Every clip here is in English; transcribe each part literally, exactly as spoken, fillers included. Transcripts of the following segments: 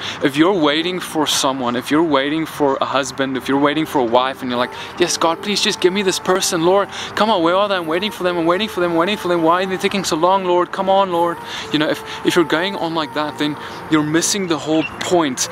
If you're waiting for someone, if you're waiting for a husband, if you're waiting for a wife and you're like, yes God, please just give me this person, Lord, come on, where are they? I'm waiting for them, I'm waiting for them, I'm waiting for them, why are they taking so long, Lord, come on, Lord. You know, if, if you're going on like that, then you're missing the whole point.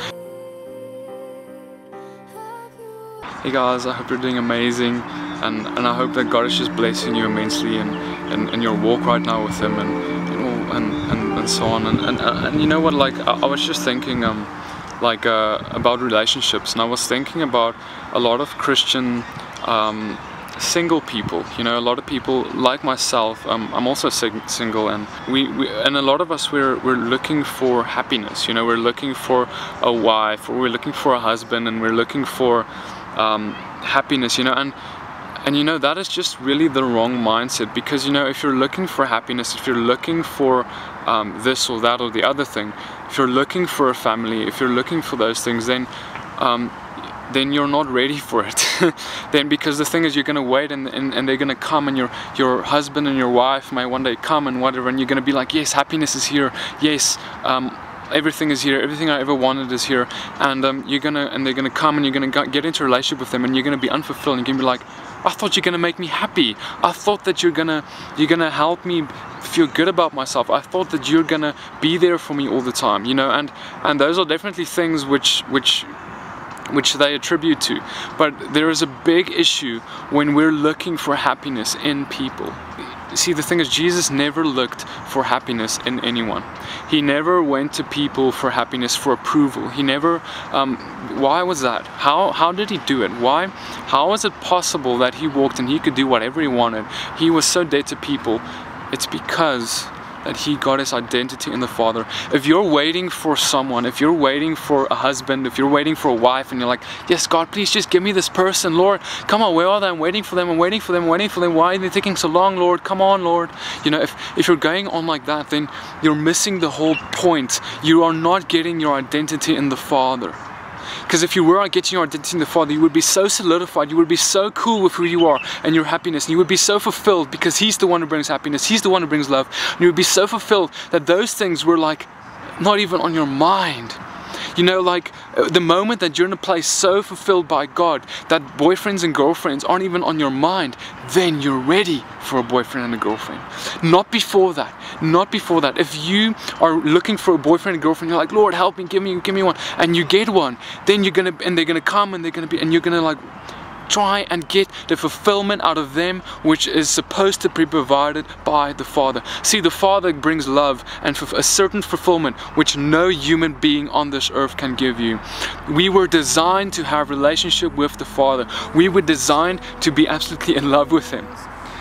Hey guys, I hope you're doing amazing, and, and I hope that God is just blessing you immensely in, in, in your walk right now with Him, and you know, and, and, and so on. And, and, and you know what, like I, I was just thinking um, like uh, about relationships, and I was thinking about a lot of Christian um, single people. You know, a lot of people like myself. Um, I'm also sing single, and we, we and a lot of us we're we're looking for happiness. You know, we're looking for a wife, or we're looking for a husband, and we're looking for um, happiness. You know, and and you know that is just really the wrong mindset, because you know, if you're looking for happiness, if you're looking for um, this or that or the other thing, if you're looking for a family, if you're looking for those things, then um, then you're not ready for it. Then, because the thing is, you're gonna wait, and, and, and they're gonna come, and your your husband and your wife may one day come and whatever, and you're gonna be like, yes, happiness is here, yes, um, everything is here, everything I ever wanted is here, and um, you're gonna and they're gonna come, and you're gonna get into a relationship with them, and you're gonna be unfulfilled, and you're gonna be like, I thought you're gonna make me happy. I thought that you're gonna you're gonna help me feel good about myself. I thought that you're gonna be there for me all the time, you know, and and those are definitely things which which which they attribute to. But there is a big issue when we're looking for happiness in people. See, the thing is, Jesus never looked for happiness in anyone. He never went to people for happiness, for approval. He never, um, why was that? How, how did he do it? Why? How is it possible that he walked and he could do whatever he wanted? He was so dead to people. It's because that he got his identity in the Father. If you're waiting for someone, if you're waiting for a husband, if you're waiting for a wife, and you're like, yes God, please just give me this person, Lord, come on, where are they? I'm waiting for them, I'm waiting for them, I'm waiting for them, why are they taking so long, Lord, come on, Lord. You know, if, if you're going on like that, then you're missing the whole point. You are not getting your identity in the Father. Because if you were getting your identity in the Father, you would be so solidified, you would be so cool with who you are and your happiness, and you would be so fulfilled because He's the one who brings happiness, He's the one who brings love, and you would be so fulfilled that those things were like not even on your mind. You know, like the moment that you're in a place so fulfilled by God that boyfriends and girlfriends aren't even on your mind, then you're ready for a boyfriend and a girlfriend. Not before that. Not before that. If you are looking for a boyfriend and girlfriend, you're like, Lord, help me, give me, give me one, and you get one, then you're gonna, and they're gonna come, and they're gonna be, and you're gonna like try and get the fulfillment out of them which is supposed to be provided by the Father. See, the Father brings love and a certain fulfillment which no human being on this earth can give you. We were designed to have a relationship with the Father. We were designed to be absolutely in love with Him.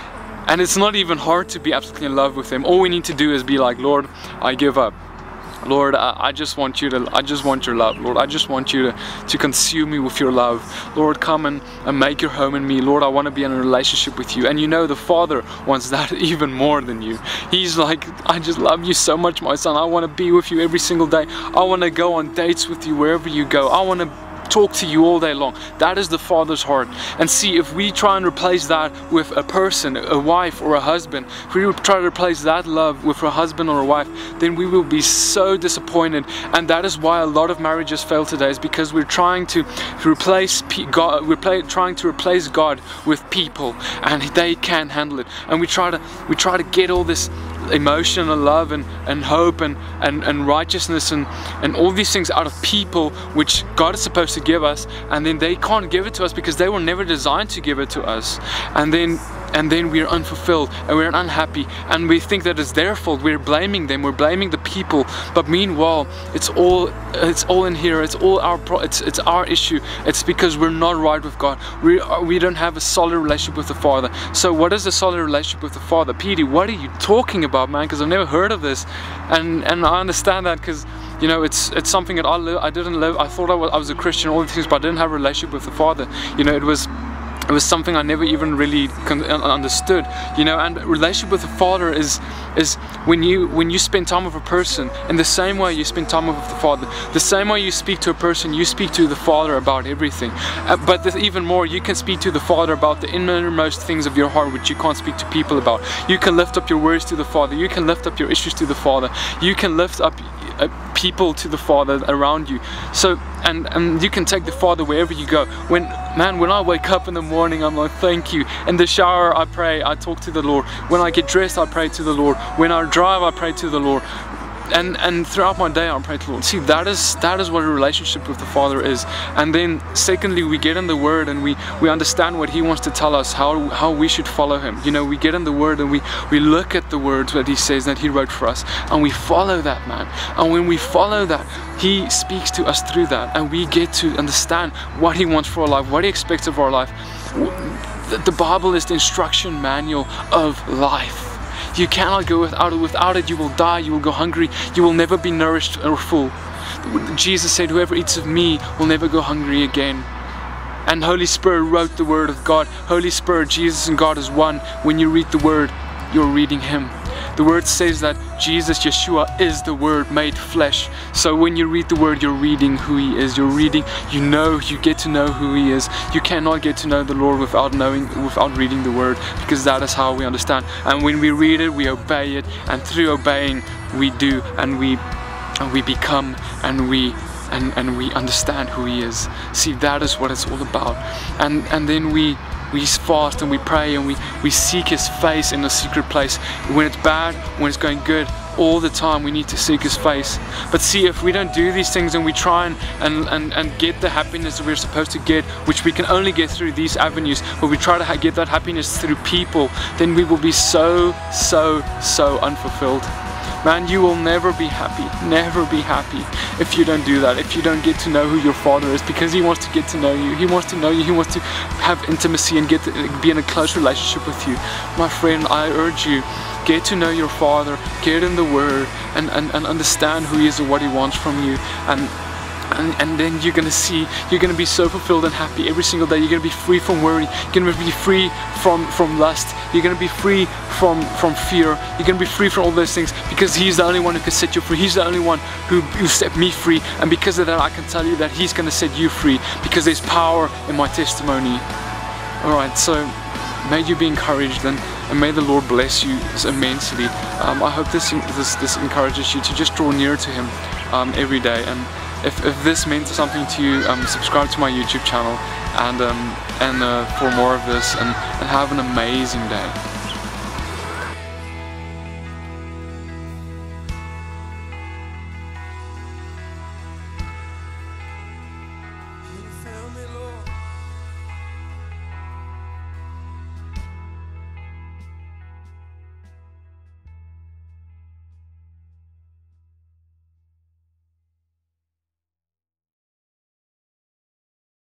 And it's not even hard to be absolutely in love with Him. All we need to do is be like, Lord, I give up. Lord, I, I just want you to, I just want your love. Lord, I just want you to, to consume me with your love. Lord, come and, and make your home in me. Lord, I want to be in a relationship with you. And you know, the Father wants that even more than you. He's like, I just love you so much, my son. I want to be with you every single day. I want to go on dates with you wherever you go. I want to talk to you all day long. That is the Father's heart. And see, if we try and replace that with a person, a wife or a husband, if we try to replace that love with a husband or a wife, then we will be so disappointed. And that is why a lot of marriages fail today, is because we're trying to replace God, we're play, trying to replace God with people, and they can't handle it. And we try to we try to get all this emotion and love and, and hope and, and, and righteousness and, and all these things out of people which God is supposed to give us, and then they can't give it to us because they were never designed to give it to us. And then and then we're unfulfilled and we're unhappy, and we think that it's their fault. We're blaming them, we're blaming the people, but meanwhile it's all it's all in here. It's all our pro it's it's our issue. It's because we're not right with God. We are, we don't have a solid relationship with the Father. So what is a solid relationship with the Father? Petey, what are you talking about, man? Because I've never heard of this, and and I understand that because, you know, it's it's something that I live, I didn't live. I thought I was, I was a Christian, all these things, but I didn't have a relationship with the Father. You know, it was it was something I never even really understood. You know, and relationship with the Father is is when you when you spend time with a person in the same way you spend time with the Father, the same way you speak to a person, you speak to the Father about everything. Uh, but there's even more, you can speak to the Father about the innermost things of your heart which you can't speak to people about. You can lift up your worries to the Father. You can lift up your issues to the Father. You can lift up Uh, people to the Father around you. So, and, and you can take the Father wherever you go. When, man, when I wake up in the morning, I'm like, thank you. In the shower, I pray, I talk to the Lord. When I get dressed, I pray to the Lord. When I drive, I pray to the Lord. And, and throughout my day, I pray to the Lord. See, that is that is what a relationship with the Father is. And then secondly, we get in the Word and we, we understand what He wants to tell us, how, how we should follow Him. You know, we get in the Word and we, we look at the words that He says that He wrote for us, and we follow that, man. And when we follow that, He speaks to us through that, and we get to understand what He wants for our life, what He expects of our life. The Bible is the instruction manual of life. You cannot go without it. Without it, you will die, you will go hungry, you will never be nourished or full. Jesus said, whoever eats of me will never go hungry again. And Holy Spirit wrote the Word of God. Holy Spirit, Jesus and God is one. When you read the Word, you're reading Him. The Word says that Jesus, Yeshua, is the Word made flesh. So when you read the Word, you're reading who He is. You're reading, you know, you get to know who He is. You cannot get to know the Lord without knowing, without reading the Word, because that is how we understand. And when we read it, we obey it, and through obeying, we do, and we, and we become, and we, and and we understand who He is. See, that is what it's all about. And and then we. We fast and we pray and we, we seek His face in a secret place. When it's bad, when it's going good, all the time we need to seek His face. But see, if we don't do these things and we try and, and, and, and get the happiness that we're supposed to get, which we can only get through these avenues, but we try to ha get that happiness through people, then we will be so, so, so unfulfilled. Man, you will never be happy, never be happy if you don't do that, if you don't get to know who your Father is, because He wants to get to know you, He wants to know you, He wants to have intimacy and get to be in a close relationship with you. My friend, I urge you, get to know your Father, get in the Word, and, and, and understand who He is and what He wants from you. And And, and then you're gonna see, you're gonna be so fulfilled and happy every single day. You're gonna be free from worry, you're gonna be free from, from lust, you're gonna be free from, from fear, you're gonna be free from all those things, because He's the only one who can set you free. He's the only one who, who set me free, and because of that I can tell you that He's gonna set you free, because there's power in my testimony. Alright, so may you be encouraged, and, and may the Lord bless you immensely. Um, I hope this, this, this encourages you to just draw nearer to Him um, every day. And If, if this meant something to you, um, subscribe to my YouTube channel, and, um, and uh, for more of this, and, and have an amazing day.